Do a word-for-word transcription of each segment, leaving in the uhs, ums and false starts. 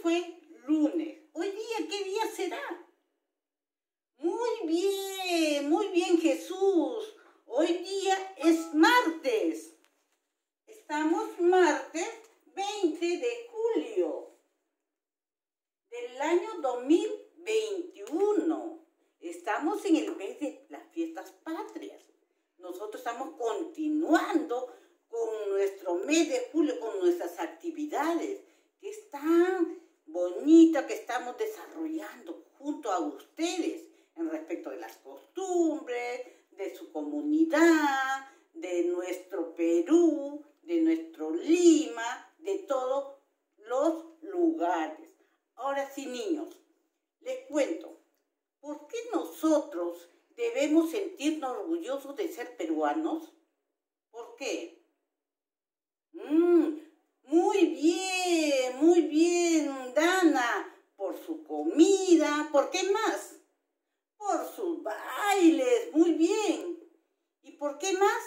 fue lunes. Hoy día, ¿qué día será? Muy bien, muy bien, Jesús. Hoy día es martes. Estamos martes veinte de julio del año dos mil veintiuno. Estamos en el mes de las fiestas patrias. Nosotros estamos continuando con nuestro mes de julio, con nuestras actividades, que es tan bonita que estamos desarrollando junto a ustedes en respecto de las costumbres, de su comunidad, de nuestro Perú, de nuestro Lima, de todos los lugares. Ahora sí, niños, les cuento, ¿por qué nosotros debemos sentirnos orgullosos de ser peruanos? ¿Por qué? Mm, muy bien, muy bien, Dana, por su comida, ¿por qué más? Por sus bailes, muy bien. ¿Y por qué más?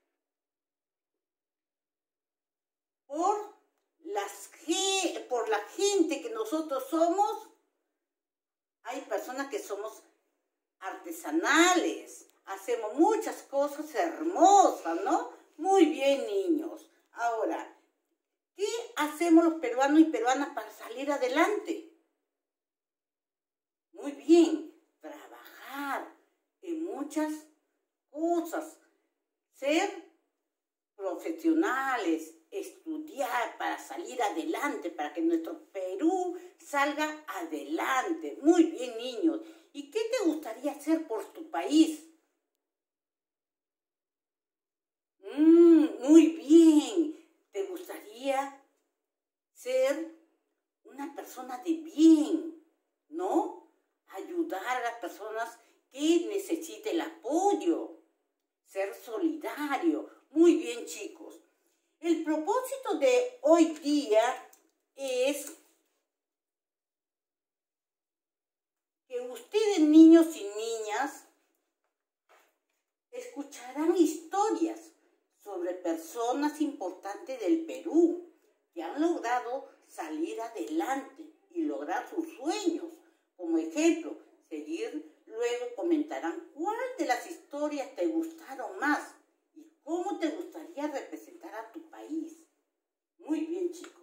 Por, las, por la gente que nosotros somos. Hay personas que somos artesanales, hacemos muchas cosas hermosas, ¿no? Muy bien, niños. Ahora, ¿qué hacemos los peruanos y peruanas para salir adelante? Muy bien, trabajar en muchas cosas, ser profesionales, estudiar para salir adelante, para que nuestro Perú salga adelante. Muy bien, niños. ¿Y qué te gustaría hacer por tu país? Mm, muy bien. ¿Te gustaría ser una persona de bien, no? Ayudar a las personas que necesiten el apoyo. Ser solidario. Muy bien, chicos. El propósito de hoy día es que ustedes, niños y niñas, escucharán historias sobre personas importantes del Perú que han logrado salir adelante y lograr sus sueños. Como ejemplo, seguir, luego comentarán cuál de las historias te gustaron más y cómo te gustaría representar a tu país. Muy bien, chicos.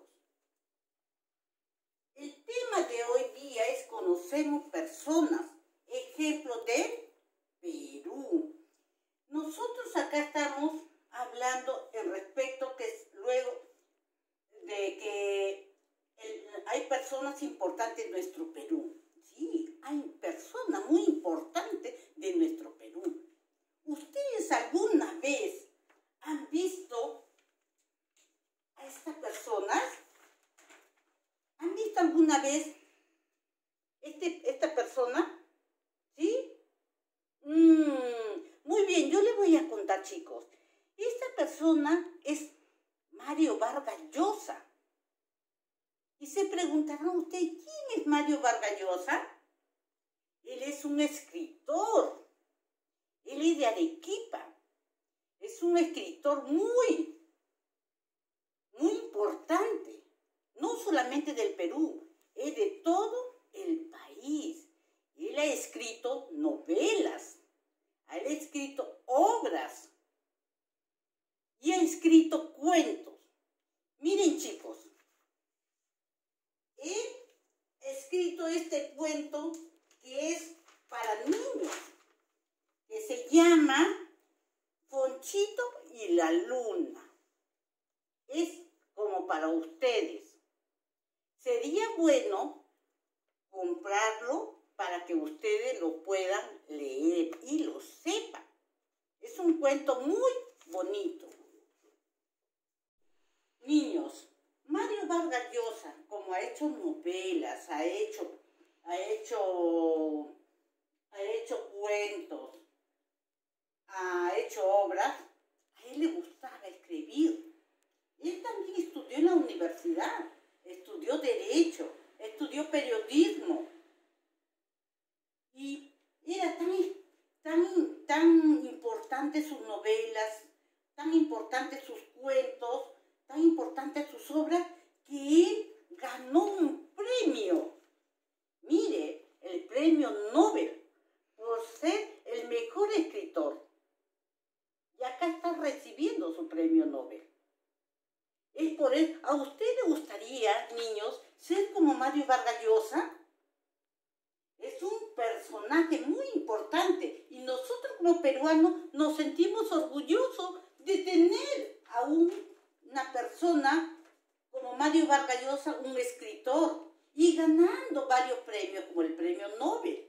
El tema de hoy día es conocemos personas, ejemplo de Perú. Nosotros acá estamos hablando en respecto que es luego de que el, hay personas importantes en nuestro Perú. Sí, hay personas muy importantes de nuestro Perú. ¿Ustedes alguna vez han visto a estas personas? ¿Han visto alguna vez este, esta persona? ¿Sí? Mm, muy bien, yo les voy a contar, chicos. Esta persona es Mario Vargas Llosa. Y se preguntarán ustedes, ¿quién es Mario Vargas Llosa? Él es un escritor. Él es de Arequipa. Es un escritor muy, muy importante. No solamente del Perú, es de todo el país. Él ha escrito novelas, ha escrito obras y ha escrito cuentos. Miren, chicos, él ha escrito este cuento que es para niños, que se llama Fonchito y la Luna. Es como para ustedes. Sería bueno comprarlo para que ustedes lo puedan leer y lo sepan. Es un cuento muy bonito. Niños, Mario Vargas Llosa, como ha hecho novelas, ha hecho, ha hecho, ha hecho cuentos, ha hecho obras, a él le gustaba escribir. Él también estudió en la universidad. Estudió Derecho, estudió Periodismo y era tan, tan, tan importante sus novelas, tan importantes sus cuentos, tan importantes sus obras, que él ganó un premio Mario Vargas Llosa es un personaje muy importante y nosotros como peruanos nos sentimos orgullosos de tener a un, una persona como Mario Vargas Llosa, un escritor, y ganando varios premios como el premio Nobel.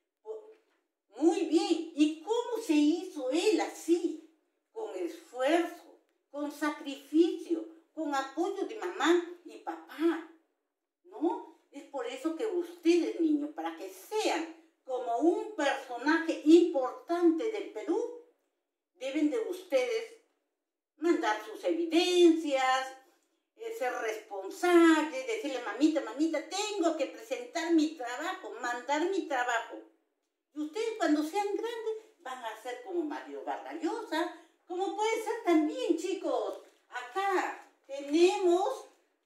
Muy bien, ¿y cómo se hizo él así? Con esfuerzo, con sacrificio, con apoyo de mamá y papá, ¿no? Es por eso que ustedes, niños, para que sean como un personaje importante del Perú, deben de ustedes mandar sus evidencias, eh, ser responsables, decirle, mamita, mamita, tengo que presentar mi trabajo, mandar mi trabajo. Y ustedes cuando sean grandes van a ser como Mario Vargas Llosa, como puede ser también, chicos. Acá tenemos,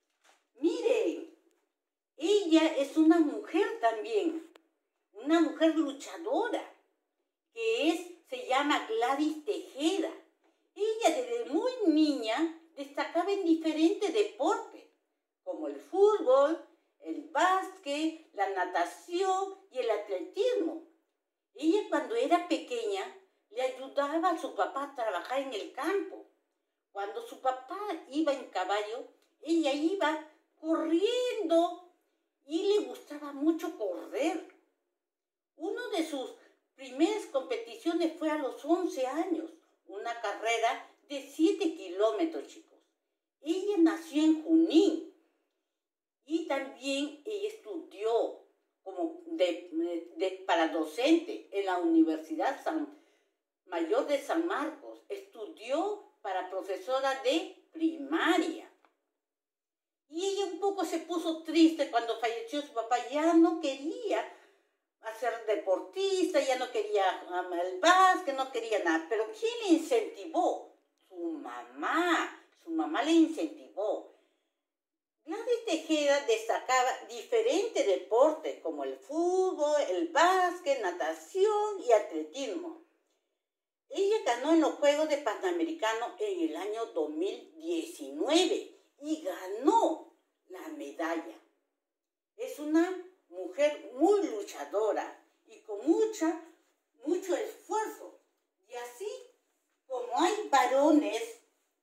miren, ella es una mujer también, una mujer luchadora, que es, se llama Gladys Tejeda. Ella desde muy niña destacaba en diferentes deportes, como el fútbol, el básquet, la natación y el atletismo. Ella cuando era pequeña le ayudaba a su papá a trabajar en el campo. Cuando su papá iba en caballo, ella iba corriendo y le gustaba mucho correr. Una de sus primeras competiciones fue a los once años, una carrera de siete kilómetros, chicos. Ella nació en Junín y también ella estudió como de, de, para docente en la Universidad San, Mayor de San Marcos. Estudió para profesora de primaria. Y ella un poco se puso triste cuando falleció su papá. Ya no quería ser deportista, ya no quería um, el básquet, no quería nada. Pero ¿quién le incentivó? Su mamá. Su mamá le incentivó. Gladys Tejeda destacaba diferentes deportes como el fútbol, el básquet, natación y atletismo. Ella ganó en los Juegos de Panamericanos en el año dos mil diecinueve y ganó la medalla. Es una mujer muy luchadora y con mucha, mucho esfuerzo. Y así como hay varones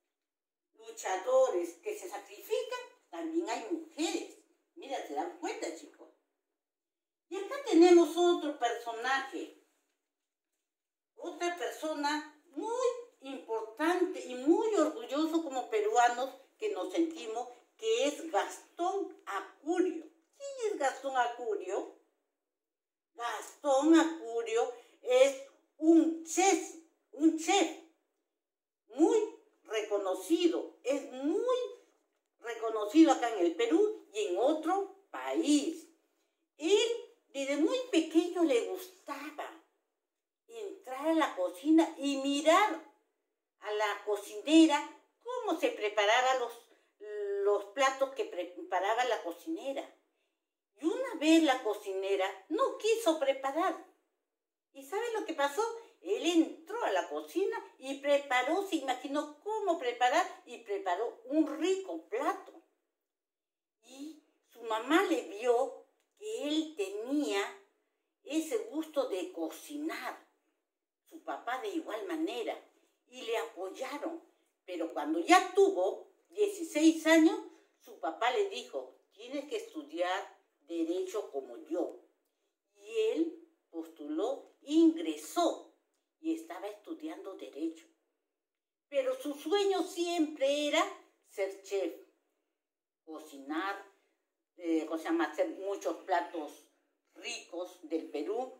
luchadores que se sacrifican, también hay mujeres. Mira, se dan cuenta, chicos. Y acá tenemos otro personaje. Otra persona muy importante y muy orgulloso como peruanos que nos sentimos, que es Gastón Acurio. ¿Quién es Gastón Acurio? Gastón Acurio es un chef, un chef muy reconocido. Es muy reconocido acá en el Perú y en otro país. Él desde muy pequeño le gustaba entrar a la cocina y mirar a la cocinera cómo se preparaba los, los platos que preparaba la cocinera. Y una vez la cocinera no quiso preparar. ¿Y sabe lo que pasó? Él entró a la cocina y preparó, se imaginó cómo preparar y preparó un rico plato. Y su mamá le vio que él tenía ese gusto de cocinar. Su papá de igual manera. Y le apoyaron. Pero cuando ya tuvo dieciséis años, su papá le dijo, tienes que estudiar derecho como yo. Y él postuló, ingresó y estaba estudiando derecho. Pero su sueño siempre era ser chef, cocinar, eh, o sea, hacer muchos platos ricos del Perú.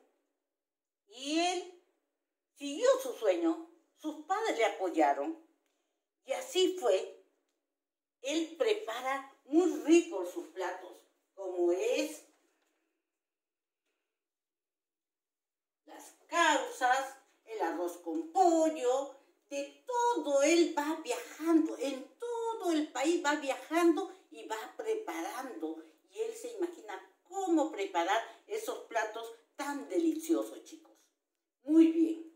Y él siguió su sueño, sus padres le apoyaron. Y así fue. Él prepara muy ricos sus platos, como es las causas, el arroz con pollo, de todo él va viajando, en todo el país va viajando y va preparando. Y él se imagina cómo preparar esos platos tan deliciosos, chicos. Muy bien.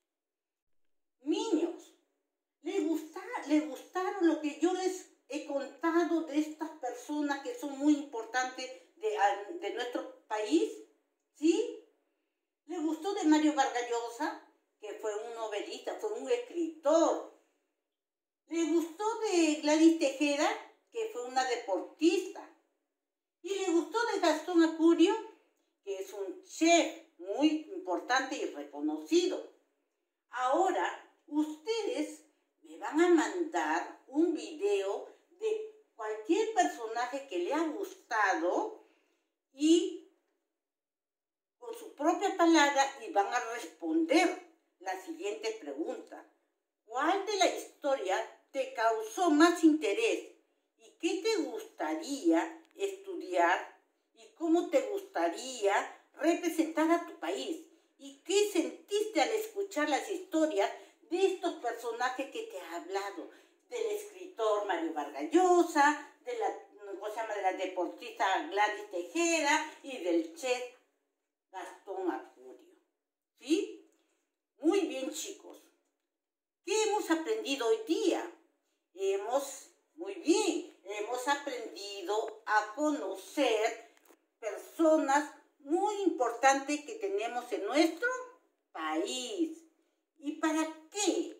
Niños, ¿les gusta, les gustaron lo que yo les he contado de estas personas que son muy importantes de de, de nuestro país, ¿sí? ¿Le gustó de Mario Vargas Llosa, que fue un novelista, fue un escritor? ¿Le gustó de Gladys Tejeda, que fue una deportista? ¿Y le gustó de Gastón Acurio, que es un chef muy importante y reconocido? Ahora, ustedes me van a mandar un video de cualquier personaje que le ha gustado y con su propia palabra y van a responder la siguiente pregunta. ¿Cuál de la historia te causó más interés y qué te gustaría estudiar y cómo te gustaría representar a tu país? ¿Y qué sentiste al escuchar las historias de estos personajes que te he hablado? Del escritor Mario Vargas Llosa, de la, ¿cómo se llama? de la deportista Gladys Tejeda y del chef Gastón Acurio. ¿Sí? Muy bien, chicos. ¿Qué hemos aprendido hoy día? Hemos, muy bien, hemos aprendido a conocer personas muy importantes que tenemos en nuestro país. ¿Y para qué?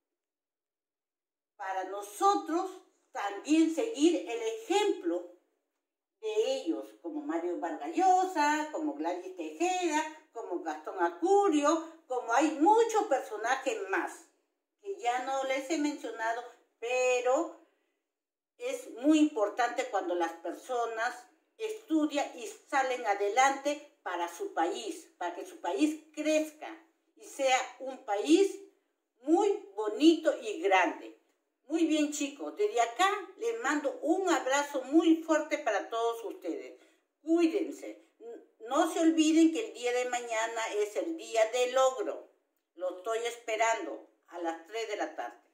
Para nosotros también seguir el ejemplo de ellos, como Mario Vargas Llosa, como Gladys Tejeda, como Gastón Acurio, como hay muchos personajes más, que ya no les he mencionado, pero es muy importante cuando las personas estudian y salen adelante para su país, para que su país crezca y sea un país muy bonito y grande. Muy bien, chicos, desde acá les mando un abrazo muy fuerte para todos ustedes. Cuídense. No se olviden que el día de mañana es el día del logro. Lo estoy esperando a las tres de la tarde.